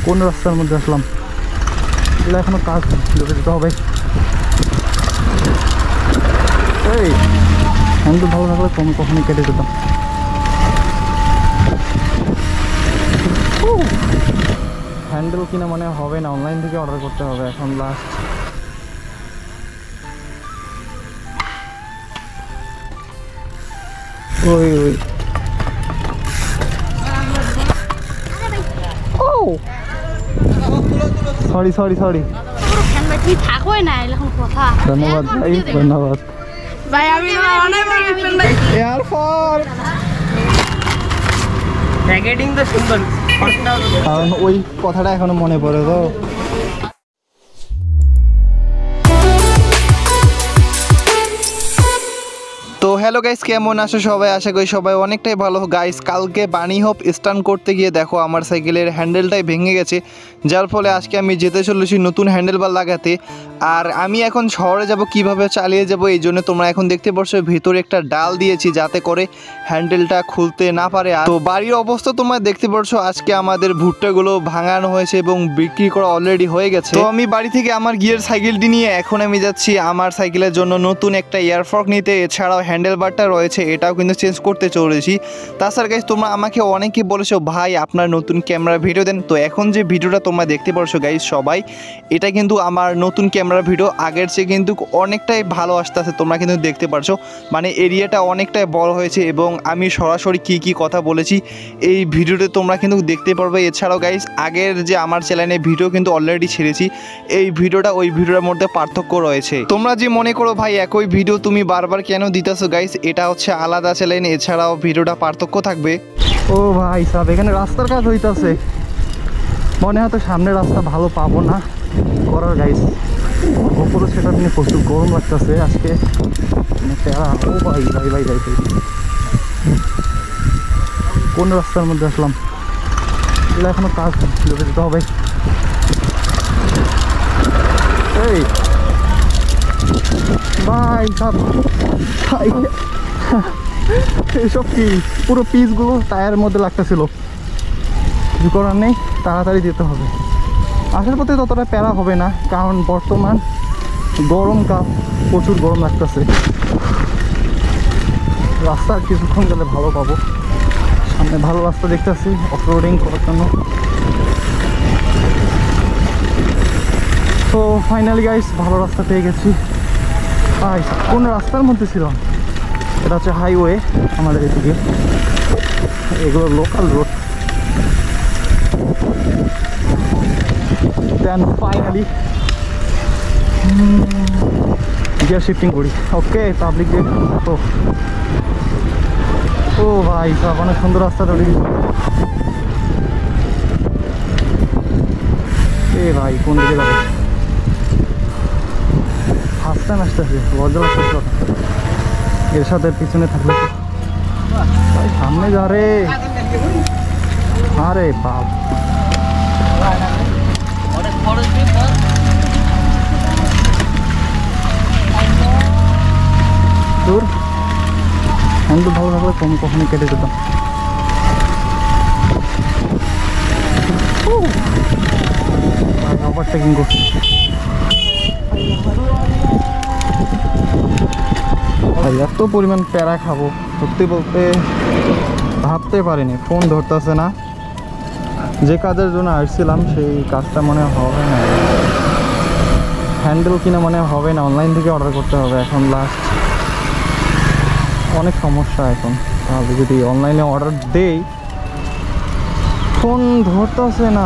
কোন রাস্তার মধ্যে আসলাম, এগুলো এখনো কাজ ঢুকে দিতে হবে। এই হ্যান্ডেল ভালো থাকলে কখনই কেটে যেতাম। হ্যান্ডেল কিনা মানে হবে না, অনলাইন থেকে অর্ডার করতে হবে এখন লাস্ট। ওই ওই ও সরি সরি সরি, ধন্যবাদ ভাই, ধন্যবাদ ভাই। আমি এয়ারফোর প্যাকেটিং তো সুন্দর, কারণ ওই কথাটা এখনো মনে পড়ে তো। তো হ্যালো গাইস, কেমন আছো সবাই? আশা করি সবাই অনেকটাই ভালো। গাইস কালকে বানি হোপ স্টান করতে গিয়ে দেখো আমার সাইকেলের হ্যান্ডেলটাই ভেঙে গেছে, যার ফলে আজকে আমি যেতে চলেছি নতুন হ্যান্ডেলবার লাগাতে। আর আমি এখন শহরে যাব, কিভাবে চালিয়ে যাব, এই জন্য তোমরা এখন দেখতে পাচ্ছ ভিতরে একটা ডাল দিয়েছি যাতে করে হ্যান্ডেলটা খুলতে না পারে। তো বাড়ির অবস্থা তোমরা দেখতে পাচ্ছ, আজকে আমাদের ভুট্টাগুলো ভাঙানো হয়েছে এবং বিক্রি করা অলরেডি হয়ে গেছে। তো আমি বাড়ি থেকে আমার গিয়ার সাইকেলটি নিয়ে এখন আমি যাচ্ছি আমার সাইকেলের জন্য নতুন একটা এয়ারফর্ক নিতে। এছাড়াও হ্যান্ডেল বারটা রয়েছে, এটাও কিন্তু চেঞ্জ করতে চলেছি। তাছাড়া গাইস তোমরা আমাকে অনেকে বলেছো ভাই আপনার নতুন ক্যামেরা ভিডিও দেন। তো এখন যে ভিডিওটা তোমরা দেখতে পাচ্ছ গাইস সবাই, এটা কিন্তু আমার নতুন ক্যামেরা ভিডিও। আগের চেয়ে কিন্তু অনেকটাই ভালো আসতেছে, তোমরা কিন্তু দেখতে পারছো, মানে এরিয়াটা অনেকটাই বড় হয়েছে এবং আমি সরাসরি কি কথা বলেছি এই ভিডিওতে তোমরা কিন্তু দেখতে পারবে। এছাড়াও গাইস আগের যে আমার চ্যানেলে ভিডিও কিন্তু অলরেডি ছেড়েছি, এই ভিডিওটা ওই ভিডিওর মধ্যে পার্থক্য রয়েছে। তোমরা যে মনে করো ভাই একই ভিডিও তুমি বারবার কেন দিতেছো গাইস, এটা হচ্ছে আলাদা চ্যানেল, এছাড়াও ভিডিওটা পার্থক্য থাকবে। ও ভাই সাহেব, এখানে রাস্তার কাজ হইতাছে, মনে হয় তো সামনে রাস্তা ভালো পাবো না করার গাইস। ওপরে সেটা নিয়ে প্রচুর গরম লাগতেছে আজকে। ও ভাই ভাই ভাই ভাই, কোন রাস্তার মধ্যে আসলাম, এগুলো এখনো কাজ ঢুকে দিতে হবে। এই ভাই সাহেব, এসব কি পুরো পিসগুলো টায়ারের মধ্যে লাগতেছিল, কিছু করার নেই, তাড়াতাড়ি দিতে হবে। আসার পথে ততটা প্যারা হবে না, কারণ বর্তমান গরমকাল, প্রচুর গরম লাগতেছে। রাস্তা কিছুক্ষণ গেলে ভালো পাবো, সামনে ভালো রাস্তা দেখতেছি অফরোডিং করার জন্য। তো ফাইনালি গাইস ভালো রাস্তা পেয়ে গেছি। কোন রাস্তার মধ্যে ছিলাম, এটা হচ্ছে হাইওয়ে আমাদের এদিকে, এগুলো local road. Then finally gear shifting করি। ওকে পাবলিক যে, ও ভাই সব অনেক সুন্দর রাস্তা তৈরি। এ ভাই কোন দিকে যাবে, ফার্স্ট টাইম আসতেছে, লজ্জা লাগতেছে এর সাথে পিছনে থাকলে। ভাই সামনে যা রে, আরে বাপ, তোর হ্যান্ডেল ভালো থাকলে কখনই কেটে যেতাম। ওভারটেকিং করছি ভাই, এত পরিমাণ প্যারা খাবো সত্যি বলতে ভাবতে পারিনি। ফোন ধরতেছে না, যে কাজের জন্য আসছিলাম সেই কাজটা মনে হবে না। হ্যান্ডেল কিনা মনে হবে না, অনলাইন থেকে অর্ডার করতে হবে এখন লাস্ট। অনেক সমস্যা এখন, তাহলে যদি অনলাইনে অর্ডার দেই, ফোন ধরতেছে না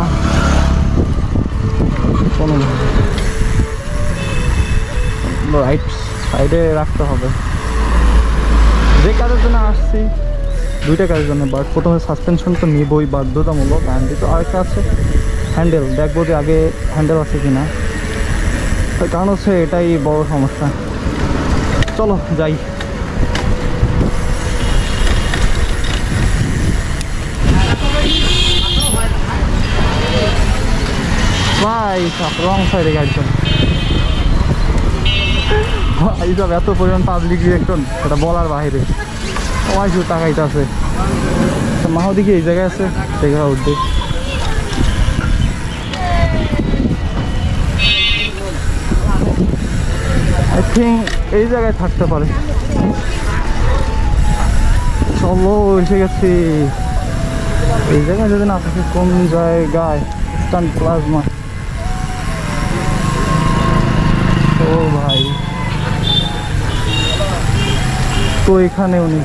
কোনো, রাইট সাইডে রাখতে হবে। যে কাজের জন্য আসছি, দুইটা কাজের জন্য, বাট প্রথমে সাসপেনশন তো নিবই বাধ্যতামূলক, অ্যান্ড তো আরেকটা আছে হ্যান্ডেল, দেখবো যে আগে হ্যান্ডেল আছে কিনা। কারণ হচ্ছে এটাই বড় সমস্যা। চলো যাই। ভাই সব রং সাইডে গাড়িজন, এইসব এত পরিমাণ পাবলিক রিয়েকশন সেটা বলার বাইরে। সবাই শুধু তাকাইতে আছে, মাহদিকে এই জায়গায় আছে দেখা উঠবে। আই থিঙ্ক এই জায়গায় থাকতে পারে। চলো এসে গেছি। এই জায়গায় যদি না থাকে কোন জায়গায়? Instant plasma. ও ভাই, তো এখানে উনি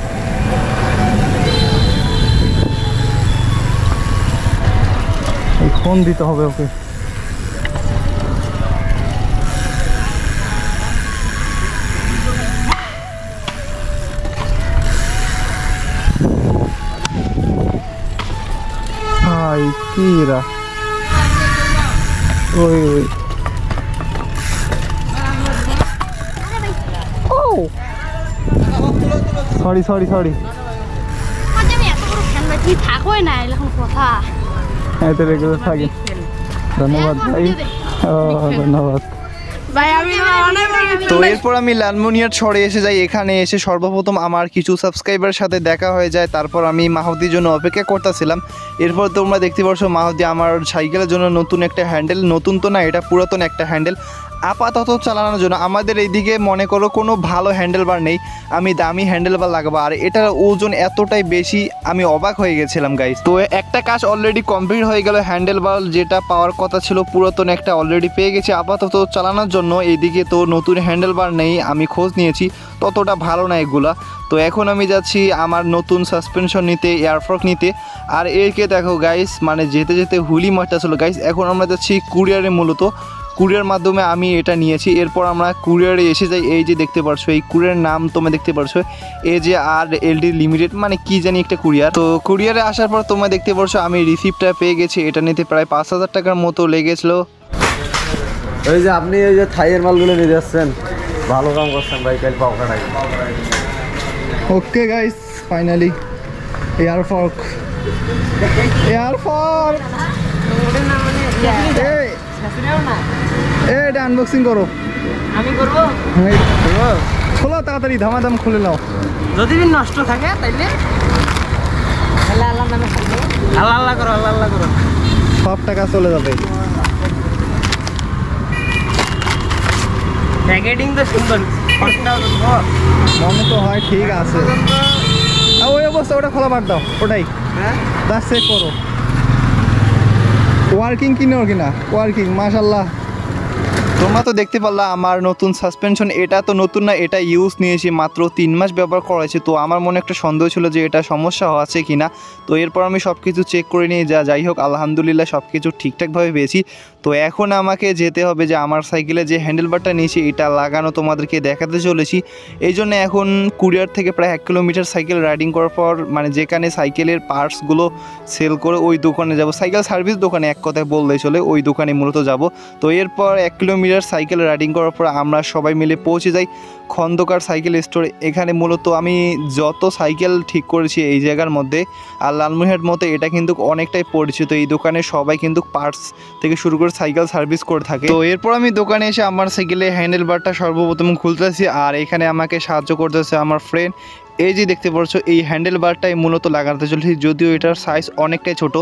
ফোন দিতে হবে ওকে। ভাই কিরা ওই সরি সরি সরি থাকি। ধন্যবাদ ভাই, ধন্যবাদ। তো এরপর আমি লালমনিরহাট ছড়ে এসে যাই। এখানে এসে সর্বপ্রথম আমার কিছু সাবস্ক্রাইবারের সাথে দেখা হয়ে যায়। তারপর আমি মাহদির জন্য অপেক্ষা করতেছিলাম। এরপর তোমরা দেখতে পাচ্ছ মাহদি আমার সাইকেলের জন্য নতুন একটা হ্যান্ডেল, নতুন তো না, এটা পুরাতন একটা হ্যান্ডেল আপাতত চালানোর জন্য। আমাদের এইদিকে মনে করো কোনো ভালো হ্যান্ডেল বার নেই, আমি দামি হ্যান্ডেল বার লাগাবো। আর এটার ওজন এতটাই বেশি, আমি অবাক হয়ে গেছিলাম গাইস। তো একটা কাজ অলরেডি কমপ্লিট হয়ে গেল, হ্যান্ডেল বার যেটা পাওয়ার কথা ছিল পুরাতন একটা অলরেডি পেয়ে গেছি আপাতত চালানোর জন্য। এইদিকে তো নতুন হ্যান্ডেল বার নেই, আমি খোঁজ নিয়েছি, ততটা ভালো না এগুলা। তো এখন আমি যাচ্ছি আমার নতুন সাসপেনশন নিতে, এয়ারফ্রক নিতে। আর এরকে দেখো গাইস, মানে যেতে যেতে হুলি মারটা ছিল গাইস। এখন আমরা যাচ্ছি কুরিয়ারে, মূলত কুরিয়ার মাধ্যমে আমি এটা নিয়েছি। এরপর আমরা কুরিয়ারে এসে যাই। এই যে দেখতে পারছো, এই কুরিয়ার নাম তোমরা দেখতে পারছো AJRLD লিমিটেড, মানে কি জানি একটা কুরিয়ার। তো কুরিয়ারে আসার পর তোমরা দেখতে পারছো আমি রিসিপ্টটা পেয়ে গেছি। এটা নিতে প্রায় 5,000 টাকার মতো লেগেছিল। ওই যে আপনি এই যে থাইয়ের মালগুলো নিয়ে যাচ্ছেন, ভালো কাম করছেন ভাই, কাল পাওয়া নাই। ওকে গাইস, ফাইনালি এয়ারফর্ক এটা আনবক্সিং করো। আমি করব, খোলো তাড়াতাড়ি, ধামাধাম খুলে নাও। যদি নষ্ট থাকে তাইলে আল্লাহ আল্লাহ নামে আল্লাহ আল্লাহ করো, আল্লাহ আল্লাহ করো, সব টাকা চলে যাবে। প্যাকেটিং তো সুন্দর, মনে তো হয় ঠিক আছে। ওই অবস্থা, ওটা খোলা বাদ দাও, ওটাই জাস্ট চেক করো ওয়ার্কিং কিনা কিনা। ওয়ার্কিং, মাশাল্লাহ। তোমরা তো দেখতে পারলা আমার নতুন সাসপেনশন। এটা তো নতুন না, এটা ইউজ নিয়েছি, মাত্র 3 মাস ব্যবহার করা হয়েছে। তো আমার মনে একটা সন্দেহ ছিল যে এটা সমস্যা আছে কিনা। তো এরপর আমি সব কিছু চেক করে নিয়ে যাই হোক আলহামদুলিল্লাহ সব কিছু ঠিকঠাকভাবে পেয়েছি। তো এখন আমাকে যেতে হবে যে আমার সাইকেলে যে হ্যান্ডেলবারটা নিয়েছি এটা লাগানো তোমাদেরকে দেখাতে চলেছি। এই জন্য এখন কুরিয়ার থেকে প্রায় 1 কিলোমিটার সাইকেল রাইডিং করার পর, মানে যেখানে সাইকেলের পার্টসগুলো সেল করে ওই দোকানে যাব, সাইকেল সার্ভিস দোকানে এক কথায় বললেই চলে, ওই দোকানে মূলত যাব। তো এরপর 1 কিলোমিটার সাইকেল রাইডিং করার পর আমরা সবাই মিলে পৌঁছে যাই খন্দকার সাইকেল স্টোরে। এখানে মূলত আমি যত সাইকেল ঠিক করেছি এই জায়গার মধ্যে, আর লালমনিরহাট মতো এটা কিন্তু অনেকটাই পরিচিত। এই দোকানে সবাই কিন্তু পার্টস থেকে শুরু করে সাইকেল সার্ভিস করে থাকে। তো এরপর আমি দোকানে এসে আমার সাইকেলে হ্যান্ডেল বারটা সর্বপ্রথম খুলতেছি। আর এখানে আমাকে সাহায্য করতেছে আমার ফ্রেন্ড। এই যে দেখতে পাচ্ছ এই হ্যান্ডেল বারটাই মূলত লাগাতে চলেছি, যদিও এটার সাইজ অনেকটাই ছোট,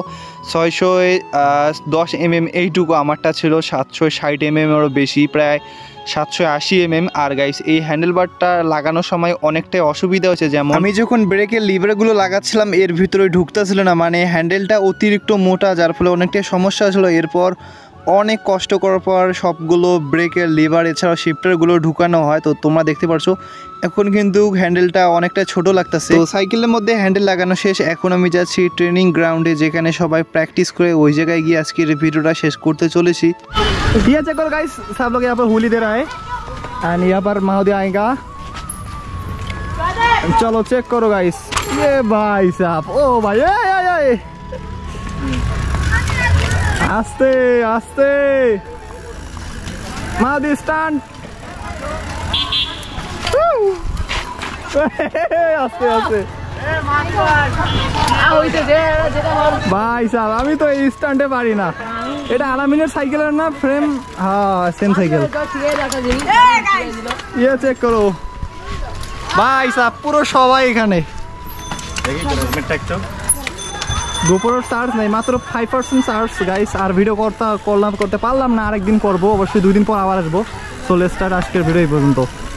610 mm। এইটুকু আমারটা ছিল 760 mm-এরও বেশি, প্রায় 780 mm। আর গাইস এই হ্যান্ডেল বারটা লাগানোর সময় অনেকটাই অসুবিধা হয়েছে, যেমন আমি যখন ব্রেকের লিভারগুলো লাগাচ্ছিলাম এর ভিতরে ঢুকতেছিল না, মানে হ্যান্ডেলটা অতিরিক্ত মোটা, যার ফলে অনেকটাই সমস্যা ছিল। এরপর অনেক কষ্ট করার পর সবগুলো ব্রেকের লিভার এছাড়াও শিফটারগুলো ঢুকানো হয়। তো তোমরা দেখতে পাচ্ছ এখন কিন্তু হ্যান্ডেলটা অনেকটা ছোট লাগতেছে। তো সাইকেলের মধ্যে হ্যান্ডেল লাগানো শেষ, এখন আমি যাচ্ছি ট্রেনিং গ্রাউন্ডে, যেখানে সবাই প্র্যাকটিস করে ওই জায়গায় গিয়ে আজকের ভিডিওটা শেষ করতে চলেছি। ये चेक करो गाइस, सब लोग यहाँ पर होली दे रहा है एंड यहाँ पर माहौदी आएगा। चलो चेक करो गाइस, ये भाई साहब, ओ भाई ए आस्ते आस्ते माहौदी स्टैंड, आस्ते आस्ते ভাই সাহেব, আমি তো এই স্ট্যান্ডে পারি না। এটা আলামিনের সাইকেলের না ফ্রেম? হ্যাঁ সেম সাইকেল। ইয়ে চেক করো ভাই সাহেব, পুরো সবাই এখানে। গোপরের চার্জ নেই, মাত্র 5% চার্জ গাইস। আর ভিডিও করতে পারলাম না, আরেকদিন করবো অবশ্যই, 2 দিন পর আবার আসবো। সো লেটস স্টার্ট আজকের ভিডিও এই পর্যন্ত।